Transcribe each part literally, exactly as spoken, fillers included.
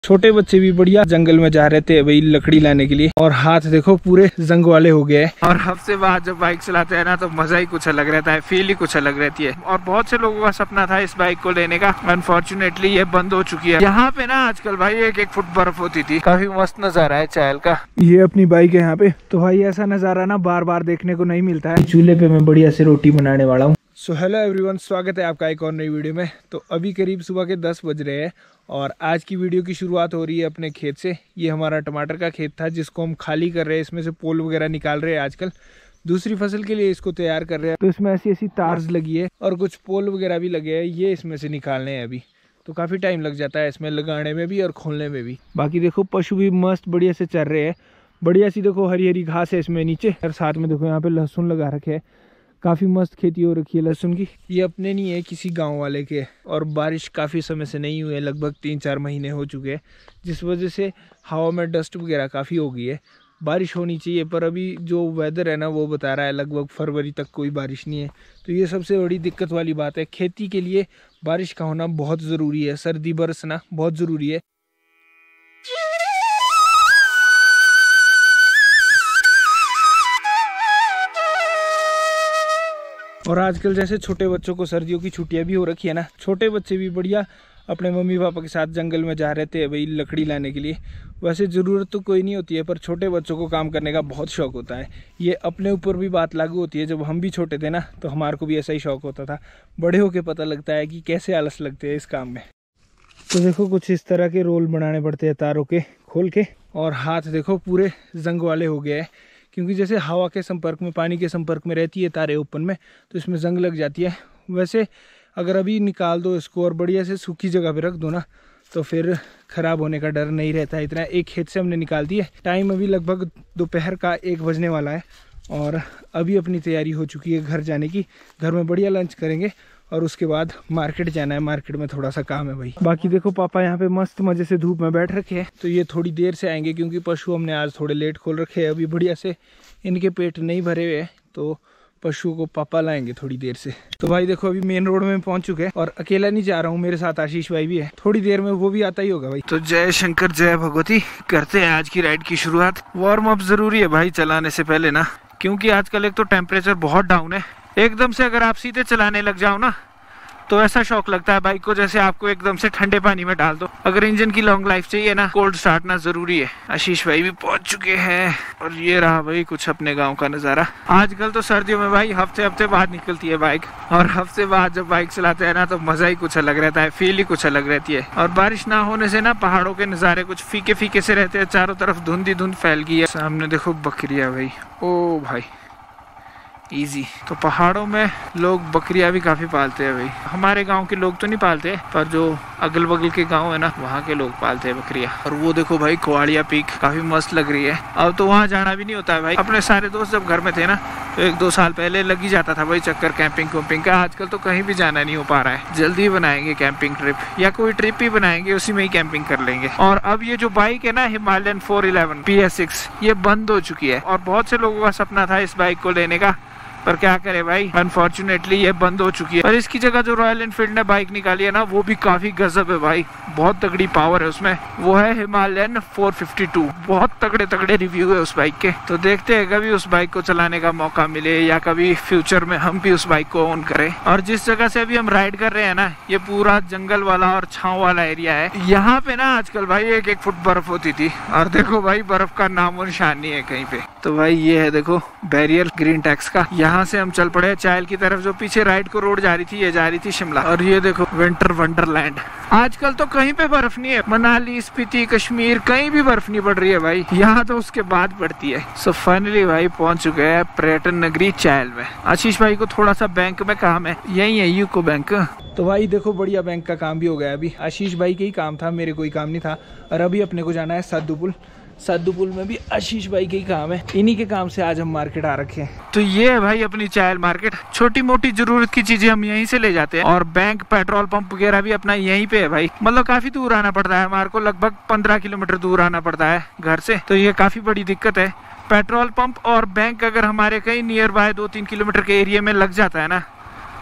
छोटे बच्चे भी बढ़िया जंगल में जा रहे थे भाई लकड़ी लाने के लिए, और हाथ देखो पूरे जंग वाले हो गए। और हफ्ते बाद जब बाइक चलाते हैं ना तो मजा ही कुछ अलग रहता है, फील ही कुछ अलग रहती है। और बहुत से लोगों का सपना था इस बाइक को लेने का, अनफॉर्चुनेटली ये बंद हो चुकी है। यहाँ पे ना आजकल भाई एक एक फुट बर्फ होती थी, काफी मस्त नजारा है चायल का। ये अपनी बाइक है यहाँ पे, तो भाई ऐसा नजारा ना बार बार देखने को नहीं मिलता है। चूल्हे पे मैं बढ़िया से रोटी बनाने वाला हूँ। सो हेलो एवरीवन, स्वागत है आपका एक और नई वीडियो में। तो अभी करीब सुबह के दस बज रहे हैं और आज की वीडियो की शुरुआत हो रही है अपने खेत से। ये हमारा टमाटर का खेत था जिसको हम खाली कर रहे हैं, इसमें से पोल वगैरह निकाल रहे हैं आजकल, दूसरी फसल के लिए इसको तैयार कर रहे हैं। तो इसमें ऐसी ऐसी तार्स लगी है और कुछ पोल वगैरह भी लगे हैं, ये इसमें से निकालने हैं अभी। तो काफ़ी टाइम लग जाता है इसमें लगाने में भी और खोलने में भी। बाकी देखो पशु भी मस्त बढ़िया से चर रहे हैं, बढ़िया सी देखो हरी हरी घास है इसमें नीचे। और साथ में देखो यहाँ पे लहसुन लगा रखे है, काफ़ी मस्त खेती हो रखी है लहसुन की। ये अपने नहीं है, किसी गांव वाले के। और बारिश काफ़ी समय से नहीं हुई है, लगभग तीन चार महीने हो चुके हैं, जिस वजह से हवा में डस्ट वगैरह काफ़ी हो गई है। बारिश होनी चाहिए पर अभी जो वेदर है ना वो बता रहा है लगभग फरवरी तक कोई बारिश नहीं है। तो ये सबसे बड़ी दिक्कत वाली बात है। खेती के लिए बारिश का होना बहुत ज़रूरी है, सर्दी बरसना बहुत ज़रूरी है। और आजकल जैसे छोटे बच्चों को सर्दियों की छुट्टियां भी हो रखी है ना, छोटे बच्चे भी बढ़िया अपने मम्मी पापा के साथ जंगल में जा रहे थे भाई लकड़ी लाने के लिए। वैसे ज़रूरत तो कोई नहीं होती है पर छोटे बच्चों को काम करने का बहुत शौक होता है। ये अपने ऊपर भी बात लागू होती है। जब हम भी छोटे थे ना तो हमारे को भी ऐसा ही शौक होता था। बड़े होके पता लगता है कि कैसे आलस लगते हैं इस काम में। तो देखो कुछ इस तरह के रोल बनाने पड़ते हैं तारों के खोल के, और हाथ देखो पूरे जंग वाले हो गए हैं, क्योंकि जैसे हवा के संपर्क में, पानी के संपर्क में रहती है तारे ओपन में, तो इसमें जंग लग जाती है। वैसे अगर अभी निकाल दो इसको और बढ़िया से सूखी जगह पे रख दो ना तो फिर ख़राब होने का डर नहीं रहता है इतना। एक खेत से हमने निकाल दी है। टाइम अभी लगभग दोपहर का एक बजने वाला है और अभी अपनी तैयारी हो चुकी है घर जाने की। घर में बढ़िया लंच करेंगे और उसके बाद मार्केट जाना है। मार्केट में थोड़ा सा काम है भाई। बाकी देखो पापा यहाँ पे मस्त मजे से धूप में बैठ रखे हैं, तो ये थोड़ी देर से आएंगे क्योंकि पशु हमने आज थोड़े लेट खोल रखे हैं। अभी बढ़िया से इनके पेट नहीं भरे हुए हैं तो पशु को पापा लाएंगे थोड़ी देर से। तो भाई देखो अभी मेन रोड में पहुंच चुके हैं और अकेला नहीं जा रहा हूँ, मेरे साथ आशीष भाई भी है। थोड़ी देर में वो भी आता ही होगा भाई। तो जय शंकर जय भगवती, करते हैं आज की राइड की शुरुआत। वार्म अप जरूरी है भाई चलाने से पहले ना, क्योंकि आजकल एक तो टेम्परेचर बहुत डाउन है। एकदम से अगर आप सीधे चलाने लग जाओ ना तो ऐसा शौक लगता है बाइक को जैसे आपको एकदम से ठंडे पानी में डाल दो। अगर इंजन की लॉन्ग लाइफ चाहिए ना, कोल्ड स्टार्ट ना जरूरी है। आशीष भाई भी पहुंच चुके हैं और ये रहा भाई कुछ अपने गांव का नजारा। आजकल तो सर्दियों में भाई हफ्ते हफ्ते बाद निकलती है बाइक, और हफ्ते बाद जब बाइक चलाते हैं ना तो मजा ही कुछ अलग रहता है, फील ही कुछ अलग रहती है। और बारिश ना होने से ना पहाड़ों के नजारे कुछ फीके फीके से रहते हैं, चारों तरफ धुंध ही धुंध फैल गई है। सामने देखो बकरियां भाई, ओ भाई इजी। तो पहाड़ों में लोग बकरियां भी काफी पालते हैं भाई। हमारे गांव के लोग तो नहीं पालते पर जो अगल बगल के गांव है ना वहाँ के लोग पालते हैं बकरियां। और वो देखो भाई कुआड़िया पीक काफी मस्त लग रही है। अब तो वहाँ जाना भी नहीं होता है भाई। अपने सारे दोस्त जब घर में थे ना तो एक दो साल पहले लग ही जाता था भाई चक्कर कैंपिंग वैम्पिंग का। आजकल तो कहीं भी जाना नहीं हो पा रहा है। जल्दी बनाएंगे कैंपिंग ट्रिप या कोई ट्रिप ही बनाएंगे, उसी में ही कैंपिंग कर लेंगे। और अब ये जो बाइक है ना Himalayan four eleven P S six ये बंद हो चुकी है और बहुत से लोगों का सपना था इस बाइक को लेने का, पर क्या करे भाई अनफॉर्चुनेटली ये बंद हो चुकी है। और इसकी जगह जो रॉयल एनफील्ड ने बाइक निकाली है ना वो भी काफी गजब है भाई, बहुत तगड़ी पावर है उसमें। वो है हिमालयन फोर फिफ्टी टू। बहुत तगड़े तगड़े रिव्यू है उस बाइक के। तो देखते हैं कभी उस बाइक को चलाने का मौका मिले या कभी फ्यूचर में हम भी उस बाइक को ओन करें। और जिस जगह से अभी हम राइड कर रहे हैं ना ये पूरा जंगल वाला और छांव वाला एरिया है। यहाँ पे ना आजकल भाई एक एक फुट बर्फ होती थी और देखो भाई बर्फ का नामो निशान नहीं है कहीं पे। तो भाई ये है देखो बैरियर ग्रीन टैक्स का। यहाँ से हम चल पड़े चायल की तरफ। जो पीछे राइड को रोड जा रही थी ये जा रही थी शिमला। और ये देखो विंटर वंडरलैंड। आजकल तो कहीं पे बर्फ नहीं है, मनाली स्पीति कश्मीर कहीं भी बर्फ नहीं पड़ रही है भाई। यहाँ तो उसके बाद पड़ती है। सो फाइनली भाई पहुंच चुके हैं पर्यटन नगरी चायल में। आशीष भाई को थोड़ा सा बैंक में काम है, यही है यूको बैंक। तो भाई देखो बढ़िया बैंक का काम भी हो गया। अभी आशीष भाई के ही काम था, मेरे कोई काम नहीं था। और अभी अपने को जाना है साधुपुल। साधुपुल में भी आशीष भाई के ही काम है। इन्हीं के काम से आज हम मार्केट आ रखे हैं। तो ये है भाई अपनी चायल मार्केट। छोटी मोटी जरूरत की चीजें हम यहीं से ले जाते हैं और बैंक पेट्रोल पंप वगैरह भी अपना यहीं पे है भाई। मतलब काफी दूर आना पड़ता है हमारे को, लगभग पंद्रह किलोमीटर दूर आना पड़ता है घर से। तो ये काफी बड़ी दिक्कत है। पेट्रोल पंप और बैंक अगर हमारे कहीं नियर बाय दो तीन किलोमीटर के एरिया में लग जाता है ना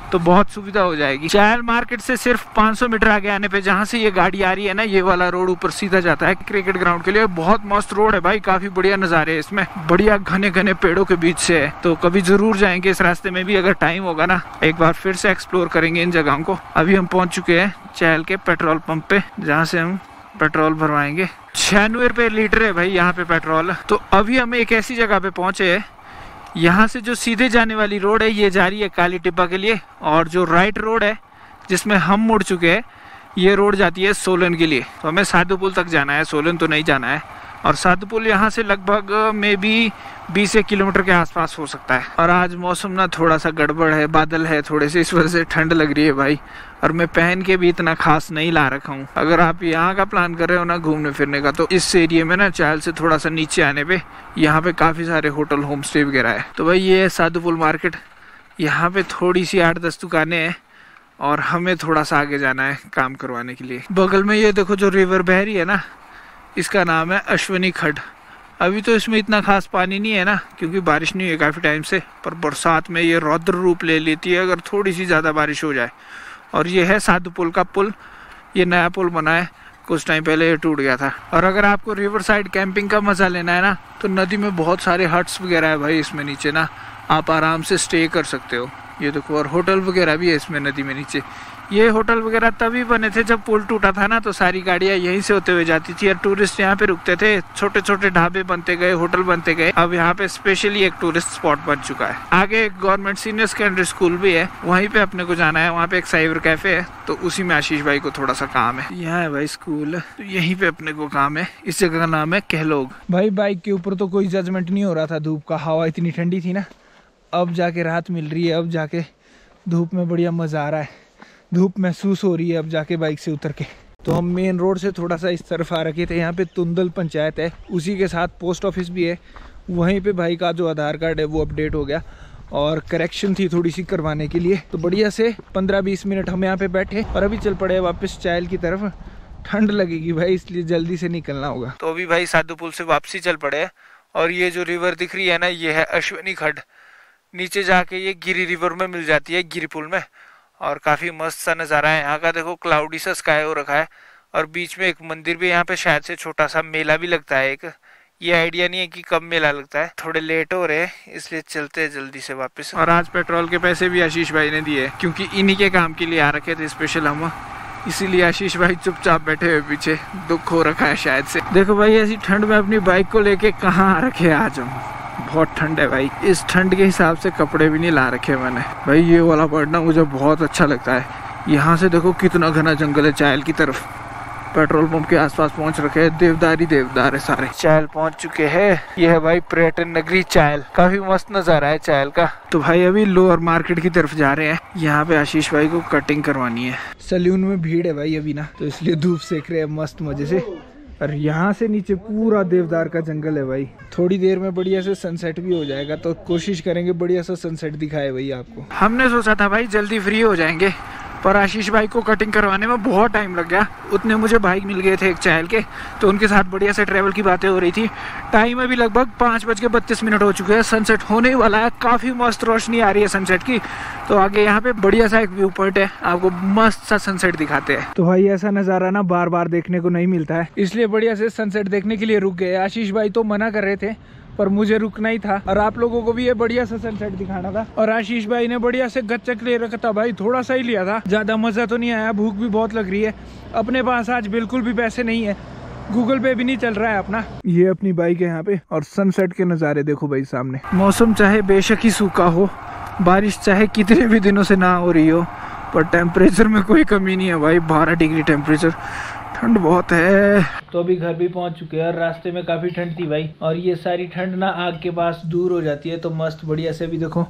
तो बहुत सुविधा हो जाएगी। चायल मार्केट से सिर्फ पाँच सौ मीटर आगे आने पे जहाँ से ये गाड़ी आ रही है ना, ये वाला रोड ऊपर सीधा जाता है क्रिकेट ग्राउंड के लिए। बहुत मस्त रोड है भाई, काफी बढ़िया नजारे है इसमें, बढ़िया घने घने पेड़ों के बीच से है। तो कभी जरूर जाएंगे इस रास्ते में भी, अगर टाइम होगा ना, एक बार फिर से एक्सप्लोर करेंगे इन जगहों को। अभी हम पहुंच चुके हैं चायल के पेट्रोल पंप पे, जहाँ से हम पेट्रोल भरवाएंगे। छियानवे रुपए लीटर है भाई यहाँ पे पेट्रोल। तो अभी हम एक ऐसी जगह पे पहुंचे हैं, यहाँ से जो सीधे जाने वाली रोड है ये जा रही है काली टिब्बा के लिए, और जो राइट रोड है जिसमें हम मुड़ चुके हैं ये रोड जाती है सोलन के लिए। तो हमें साधुपुल तक जाना है, सोलन तो नहीं जाना है। और साधुपुल यहाँ से लगभग में भी बीस एक किलोमीटर के आसपास हो सकता है। और आज मौसम ना थोड़ा सा गड़बड़ है, बादल है थोड़े से, इस वजह से ठंड लग रही है भाई। और मैं पहन के भी इतना खास नहीं ला रखा हूँ। अगर आप यहाँ का प्लान कर रहे हो ना घूमने फिरने का, तो इस एरिया में ना चायल से थोड़ा सा नीचे आने पे यहाँ पे काफ़ी सारे होटल होम स्टे वगैरह है। तो भाई ये है साधुपुल मार्केट, यहाँ पे थोड़ी सी आठ दस दुकानें हैं और हमें थोड़ा सा आगे जाना है काम करवाने के लिए। बगल में ये देखो जो रिवर बह रही है ना, इसका नाम है अश्वनी खड्ड। अभी तो इसमें इतना खास पानी नहीं है ना, क्योंकि बारिश नहीं है काफ़ी टाइम से, पर बरसात में ये रौद्र रूप ले लेती है अगर थोड़ी सी ज़्यादा बारिश हो जाए। और ये है साधुपुल का पुल, ये नया पुल बना है, कुछ टाइम पहले ये टूट गया था। और अगर आपको रिवर साइड कैंपिंग का मज़ा लेना है ना, तो नदी में बहुत सारे हट्स वगैरह है भाई, इसमें नीचे ना आप आराम से स्टे कर सकते हो। ये देखो, और होटल वगैरह भी है इसमें नदी में नीचे। ये होटल वगैरह तभी बने थे जब पुल टूटा था ना, तो सारी गाड़ियाँ यहीं से होते हुए जाती थी और टूरिस्ट यहाँ पे रुकते थे। छोटे छोटे ढाबे बनते गए, होटल बनते गए, अब यहाँ पे स्पेशली एक टूरिस्ट स्पॉट बन चुका है। आगे एक गवर्नमेंट सीनियर सेकेंडरी स्कूल भी है, वहीं पे अपने को जाना है। वहाँ पे एक साइबर कैफे है, तो उसी में आशीष भाई को थोड़ा सा काम है। यहाँ है भाई स्कूल, तो यहीं पे अपने को काम है। इस जगह का नाम है कहलोग। भाई बाइक के ऊपर तो कोई जजमेंट नहीं हो रहा था धूप का, हवा इतनी ठंडी थी ना, अब जाके राहत मिल रही है। अब जाके धूप में बढ़िया मजा आ रहा है, धूप महसूस हो रही है अब जाके बाइक से उतर के। तो हम मेन रोड से थोड़ा सा इस तरफ आ रखे थे। यहाँ पे तुंदल पंचायत है, उसी के साथ पोस्ट ऑफिस भी है। वहीं पे भाई का जो आधार कार्ड है वो अपडेट हो गया और करेक्शन थी थोड़ी सी करवाने के लिए। तो बढ़िया से पंद्रह बीस मिनट हम यहाँ पे बैठे और अभी चल पड़े वापस चायल की तरफ। ठंड लगेगी भाई, इसलिए जल्दी से निकलना होगा। तो अभी भाई साधुपुल से वापसी चल पड़े और ये जो रिवर दिख रही है ना, ये है अश्वनी खड्ड। नीचे जाके ये गिरी रिवर में मिल जाती है, गिरी पुल में। और काफ़ी मस्त सा नज़ारा है यहाँ का। देखो क्लाउडी सा स्काई हो रखा है और बीच में एक मंदिर भी, यहाँ पे शायद से छोटा सा मेला भी लगता है एक। ये आइडिया नहीं है कि कब मेला लगता है। थोड़े लेट हो रहे हैं इसलिए चलते हैं जल्दी से वापस। और आज पेट्रोल के पैसे भी आशीष भाई ने दिए, क्योंकि इन्हीं के काम के लिए आ रखे थे स्पेशल हम, इसीलिए आशीष भाई चुपचाप बैठे हुए पीछे। दुख हो रखा है शायद से। देखो भाई ऐसी ठंड में अपनी बाइक को लेके कहाँ आ रखे आज हम, बहुत ठंड है भाई। इस ठंड के हिसाब से कपड़े भी नहीं ला रखे मैंने भाई। ये वाला पॉइंट ना मुझे बहुत अच्छा लगता है। यहाँ से देखो कितना घना जंगल है चायल की तरफ। पेट्रोल पंप के आसपास पहुँच रखे हैं, देवदार ही देवदार है सारे। चायल पहुँच चुके हैं। ये है भाई पर्यटन नगरी चायल, काफी मस्त नजारा है चायल का। तो भाई अभी लोअर मार्केट की तरफ जा रहे हैं। यहाँ पे आशीष भाई को कटिंग करवानी है। सैलून में भीड़ है भाई अभी ना, तो इसलिए धूप सेक रहे हैं मस्त मजे से। और यहाँ से नीचे पूरा देवदार का जंगल है भाई। थोड़ी देर में बढ़िया से सनसेट भी हो जाएगा, तो कोशिश करेंगे बढ़िया सा सनसेट दिखाए भाई आपको। हमने सोचा था भाई जल्दी फ्री हो जाएंगे, पर आशीष भाई को कटिंग करवाने में बहुत टाइम लग गया। उतने मुझे भाई मिल गए थे एक चायल के, तो उनके साथ बढ़िया से ट्रैवल की बातें हो रही थी। टाइम अभी लगभग पाँच बज के बत्तीस मिनट हो चुके हैं, सनसेट होने वाला है। काफ़ी मस्त रोशनी आ रही है सनसेट की। तो आगे यहाँ पे बढ़िया सा एक व्यू पॉइंट है, आपको मस्त सा सनसेट दिखाते हैं। तो भाई ऐसा नज़ारा ना बार बार देखने को नहीं मिलता है, इसलिए बढ़िया से सनसेट देखने के लिए रुक गए। आशीष भाई तो मना कर रहे थे, पर मुझे रुकना ही था और आप लोगों को भी ये बढ़िया सा सनसेट दिखाना था। और आशीष भाई ने बढ़िया से गच्चक ले रखा था भाई, थोड़ा सा ही लिया था, ज्यादा मजा तो नहीं आया। भूख भी बहुत लग रही है। अपने पास आज बिल्कुल भी पैसे नहीं है, गूगल पे भी नहीं चल रहा है अपना। ये अपनी बाइक है यहाँ पे और सनसेट के नज़ारे देखो भाई सामने। मौसम चाहे बेशक ही सूखा हो, बारिश चाहे कितने भी दिनों से ना हो रही हो, पर टेम्परेचर में कोई कमी नहीं है भाई। बारह डिग्री टेम्परेचर, ठंड बहुत है। तो अभी घर भी पहुंच चुके हैं और रास्ते में काफी ठंड थी भाई। और ये सारी ठंड ना आग के पास दूर हो जाती है, तो मस्त बढ़िया से भी देखो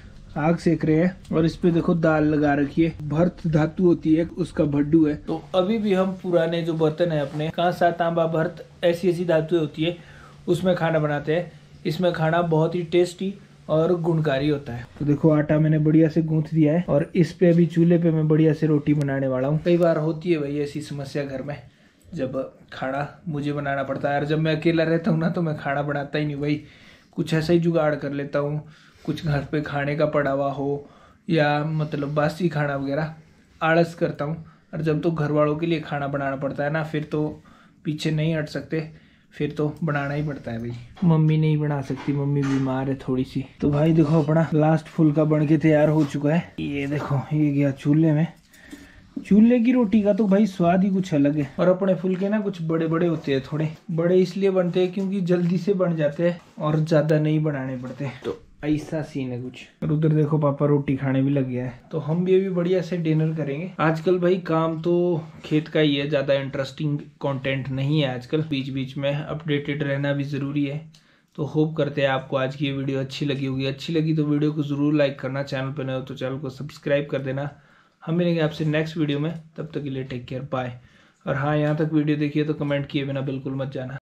आग सेक रहे हैं। और इस पे देखो दाल लगा रखी है, भर्त धातु होती है उसका भड्डू है। तो अभी भी हम पुराने जो बर्तन है अपने, कांसा तांबा भर्त ऐसी ऐसी धातु होती है, उसमें खाना बनाते हैं। इसमें खाना बहुत ही टेस्टी और गुणकारी होता है। तो देखो आटा मैंने बढ़िया से गूंथ दिया है और इस पे अभी चूल्हे पे मैं बढ़िया से रोटी बनाने वाला हूँ। कई बार होती है भाई ऐसी समस्या घर में, जब खाना मुझे बनाना पड़ता है। और जब मैं अकेला रहता हूँ ना, तो मैं खाना बनाता ही नहीं भाई, कुछ ऐसा ही जुगाड़ कर लेता हूँ। कुछ घर पे खाने का पड़ा हुआ हो, या मतलब बासी खाना वगैरह आलस करता हूँ। और जब तो घर वालों के लिए खाना बनाना पड़ता है ना, फिर तो पीछे नहीं हट सकते, फिर तो बनाना ही पड़ता है भाई। मम्मी नहीं बना सकती, मम्मी बीमार है थोड़ी सी। तो भाई देखो अपना लास्ट फुल्का बन के तैयार हो चुका है। ये देखो ये गया चूल्हे में। चूल्हे की रोटी का तो भाई स्वाद ही कुछ अलग है। और अपने फुल्के ना कुछ बड़े बड़े होते हैं, थोड़े बड़े इसलिए बनते हैं क्योंकि जल्दी से बन जाते हैं और ज्यादा नहीं बनाने पड़ते। तो ऐसा सीन है कुछ। और उधर देखो पापा रोटी खाने भी लग गया है। तो हम भी अभी बढ़िया से डिनर करेंगे। आजकल भाई काम तो खेत का ही है, ज्यादा इंटरेस्टिंग कंटेंट नहीं है आजकल। बीच बीच में अपडेटेड रहना भी जरूरी है। तो होप करते हैं आपको आज की ये वीडियो अच्छी लगी होगी। अच्छी लगी तो वीडियो को जरूर लाइक करना, चैनल पर नए हो तो चैनल को सब्सक्राइब कर देना। हम मिलेंगे आपसे नेक्स्ट वीडियो में, तब तक के लिए टेक केयर, बाय। और हाँ, यहाँ तक वीडियो देखिए तो कमेंट किए बिना बिल्कुल मत जाना।